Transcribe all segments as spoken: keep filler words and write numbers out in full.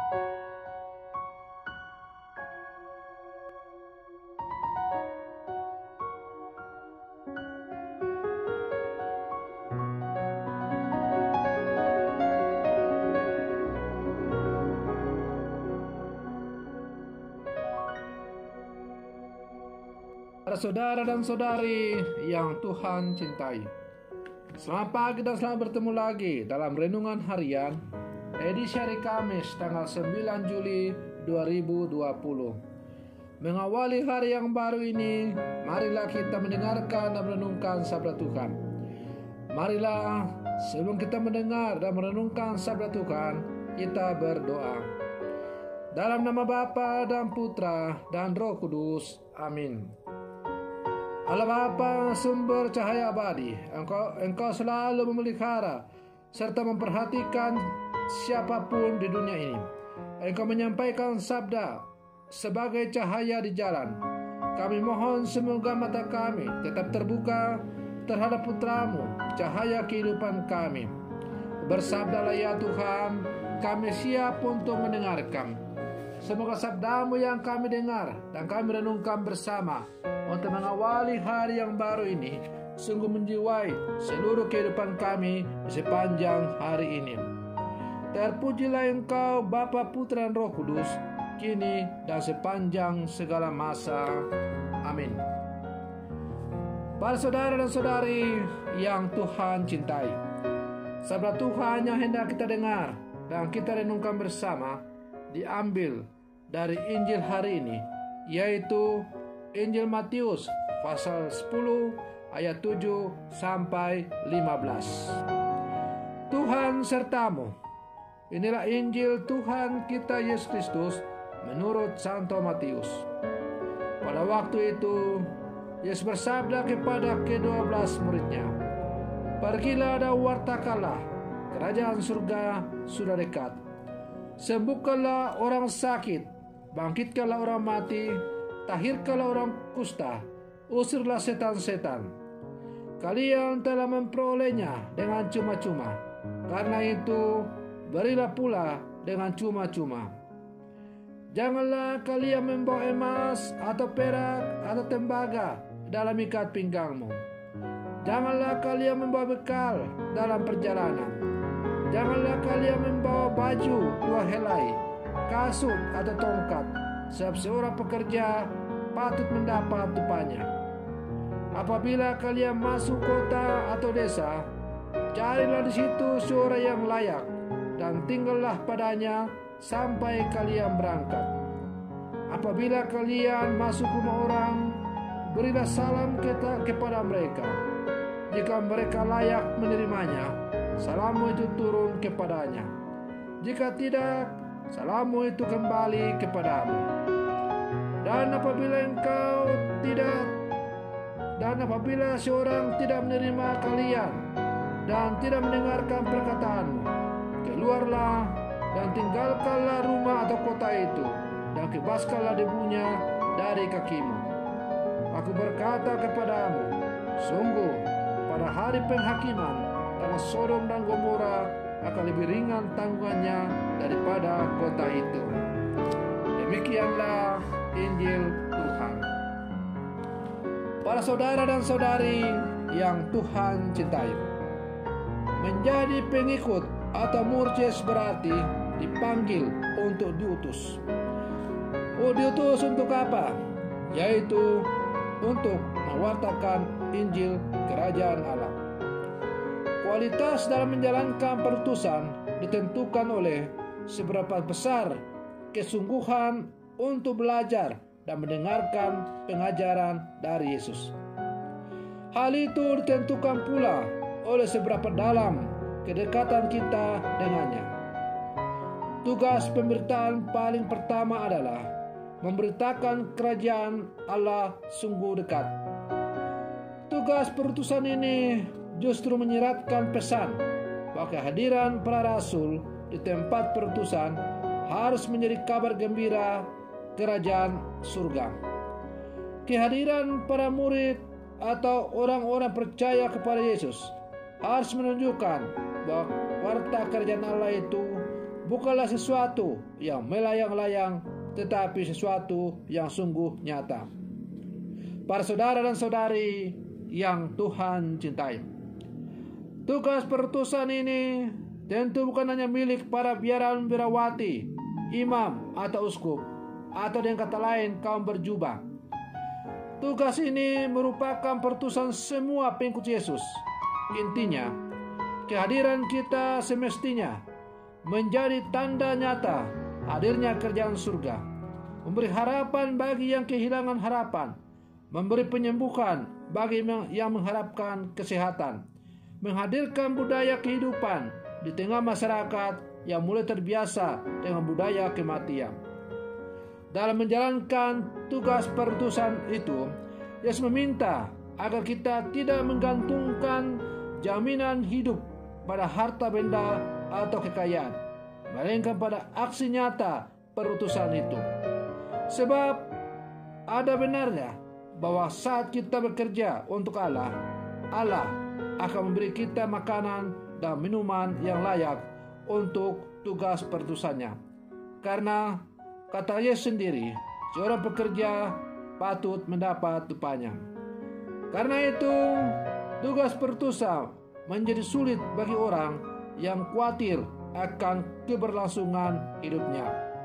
Para saudara dan saudari yang Tuhan cintai, selamat pagi dan selamat bertemu lagi dalam Renungan Harian edisi hari Kamis tanggal sembilan Juli dua ribu dua puluh. Mengawali hari yang baru ini, marilah kita mendengarkan dan merenungkan sabda Tuhan. Marilah sebelum kita mendengar dan merenungkan sabda Tuhan, kita berdoa. Dalam nama Bapa dan Putra dan Roh Kudus, amin. Allah Bapa, sumber cahaya abadi, Engkau, Engkau selalu memelihara serta memperhatikan siapapun di dunia ini. Engkau menyampaikan sabda sebagai cahaya di jalan. Kami mohon semoga mata kami tetap terbuka terhadap Putramu, cahaya kehidupan kami. Bersabdalah ya Tuhan, kami siap untuk mendengarkan. Semoga sabdamu yang kami dengar dan kami renungkan bersama untuk mengawali hari yang baru ini sungguh menjiwai seluruh kehidupan kami di sepanjang hari ini. Terpujilah Engkau Bapa, Putra dan Roh Kudus, kini dan sepanjang segala masa. Amin. Para saudara dan saudari yang Tuhan cintai, sabda Tuhan yang hendak kita dengar dan kita renungkan bersama diambil dari Injil hari ini, yaitu Injil Matius pasal sepuluh ayat tujuh sampai lima belas. Tuhan sertamu. Inilah Injil Tuhan kita Yesus Kristus menurut Santo Matius. Pada waktu itu Yesus bersabda kepada kedua belas muridnya, "Pergilah dan wartakanlah, kerajaan surga sudah dekat. Sembuhkanlah orang sakit, bangkitkanlah orang mati, tahirkanlah orang kusta, usirlah setan-setan. Kalian telah memperolehnya dengan cuma-cuma, karena itu berilah pula dengan cuma-cuma. Janganlah kalian membawa emas atau perak atau tembaga dalam ikat pinggangmu. Janganlah kalian membawa bekal dalam perjalanan. Janganlah kalian membawa baju dua helai, kasut atau tongkat, sebab seorang pekerja patut mendapat upahnya. Apabila kalian masuk kota atau desa, carilah di situ seorang yang layak dan tinggallah padanya sampai kalian berangkat. Apabila kalian masuk rumah orang, berilah salam kepada mereka. Jika mereka layak menerimanya, salammu itu turun kepadanya. Jika tidak, salammu itu kembali kepadamu. Dan apabila engkau tidak dan apabila seorang tidak menerima kalian dan tidak mendengarkan perkataanmu, keluarlah dan tinggalkanlah rumah atau kota itu, dan kebaskanlah debunya dari kakimu. Aku berkata kepadamu, sungguh pada hari penghakiman tanah Sodom dan Gomora akan lebih ringan tanggungannya daripada kota itu." Demikianlah Injil Tuhan. Para saudara dan saudari yang Tuhan cintai, menjadi pengikut atau murid Yesus berarti dipanggil untuk diutus. Oh, diutus untuk apa? Yaitu untuk mewartakan Injil Kerajaan Allah. Kualitas dalam menjalankan perutusan ditentukan oleh seberapa besar kesungguhan untuk belajar dan mendengarkan pengajaran dari Yesus. Hal itu ditentukan pula oleh seberapa dalam kedekatan kita dengannya. Tugas pemberitaan paling pertama adalah memberitakan kerajaan Allah sungguh dekat. Tugas perutusan ini justru menyiratkan pesan bahwa kehadiran para rasul di tempat perutusan harus menjadi kabar gembira kerajaan surga. Kehadiran para murid atau orang-orang percaya kepada Yesus harus menunjukkan bahwa warta kerajaan Allah itu bukanlah sesuatu yang melayang-layang, tetapi sesuatu yang sungguh nyata. Para saudara dan saudari yang Tuhan cintai, tugas perutusan ini tentu bukan hanya milik para biaran biarawati, imam atau uskup, atau dengan kata lain kaum berjubah. Tugas ini merupakan perutusan semua pengikut Yesus. Intinya, kehadiran kita semestinya menjadi tanda nyata hadirnya kerajaan surga, memberi harapan bagi yang kehilangan harapan, memberi penyembuhan bagi yang mengharapkan kesehatan, menghadirkan budaya kehidupan di tengah masyarakat yang mulai terbiasa dengan budaya kematian. Dalam menjalankan tugas perutusan itu, Yesus meminta agar kita tidak menggantungkan jaminan hidup pada harta benda atau kekayaan, melainkan pada aksi nyata perutusan itu. Sebab ada benarnya bahwa saat kita bekerja untuk Allah, Allah akan memberi kita makanan dan minuman yang layak untuk tugas perutusannya. Karena kata Yesus sendiri, seorang pekerja patut mendapat upahnya. Karena itu, tugas perutusan menjadi sulit bagi orang yang khawatir akan keberlangsungan hidupnya.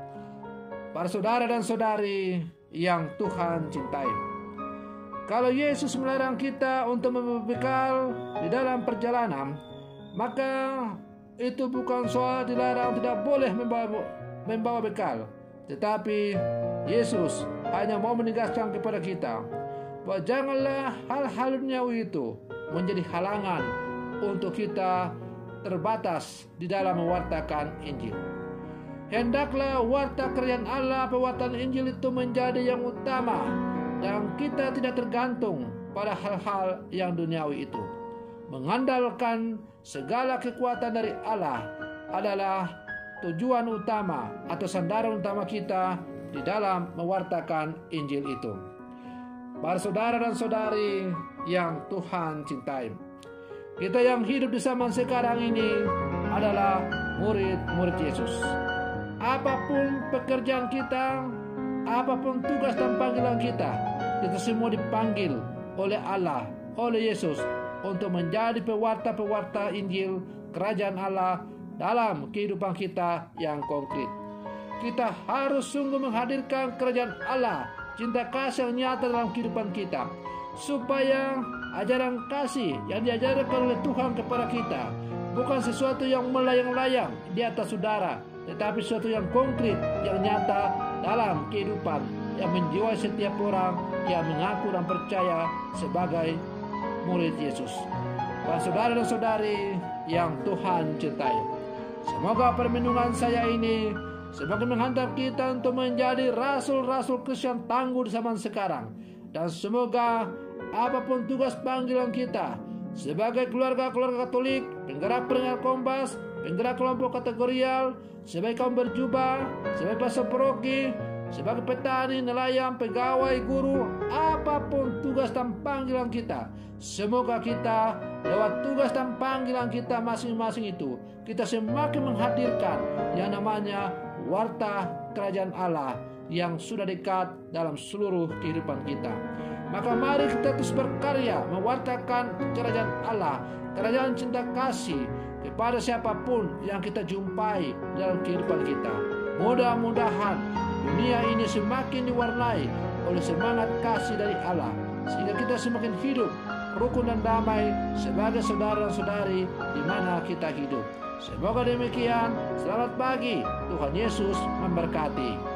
Para saudara dan saudari yang Tuhan cintai, kalau Yesus melarang kita untuk membawa bekal di dalam perjalanan, maka itu bukan soal dilarang tidak boleh membawa, membawa bekal, tetapi Yesus hanya mau menegaskan kepada kita bahwa janganlah hal-hal duniawi itu menjadi halangan untuk kita terbatas di dalam mewartakan Injil. Hendaklah warta kerajaan Allah, pewartaan Injil itu menjadi yang utama, dan kita tidak tergantung pada hal-hal yang duniawi itu. Mengandalkan segala kekuatan dari Allah adalah tujuan utama atau sandaran utama kita di dalam mewartakan Injil itu. Para saudara dan saudari yang Tuhan cintai, kita yang hidup di zaman sekarang ini adalah murid-murid Yesus. Apapun pekerjaan kita, apapun tugas dan panggilan kita, kita semua dipanggil oleh Allah, oleh Yesus untuk menjadi pewarta-pewarta Injil kerajaan Allah dalam kehidupan kita yang konkret. Kita harus sungguh menghadirkan kerajaan Allah, cinta kasih yang nyata dalam kehidupan kita, supaya ajaran kasih yang diajarkan oleh Tuhan kepada kita bukan sesuatu yang melayang-layang di atas udara, tetapi sesuatu yang konkret, yang nyata dalam kehidupan, yang menjiwai setiap orang yang mengaku dan percaya sebagai murid Yesus. Para saudara dan saudari yang Tuhan cintai, semoga permenungan saya ini semakin menghantar kita untuk menjadi rasul-rasul Kristen tangguh di zaman sekarang. Dan semoga apapun tugas panggilan kita sebagai keluarga-keluarga Katolik, penggerak pendengar Kompas, penggerak kelompok kategorial, sebagai kaum berjubah, sebagai pastor paroki, sebagai petani, nelayan, pegawai, guru, apapun tugas dan panggilan kita, semoga kita lewat tugas dan panggilan kita masing-masing itu, kita semakin menghadirkan yang namanya warta kerajaan Allah yang sudah dekat dalam seluruh kehidupan kita. Maka mari kita terus berkarya mewartakan kerajaan Allah, kerajaan cinta kasih kepada siapapun yang kita jumpai dalam kehidupan kita. Mudah-mudahan dunia ini semakin diwarnai oleh semangat kasih dari Allah, sehingga kita semakin hidup rukun dan damai sebagai saudara dan saudari di mana kita hidup. Semoga demikian. Selamat pagi. Tuhan Yesus memberkati.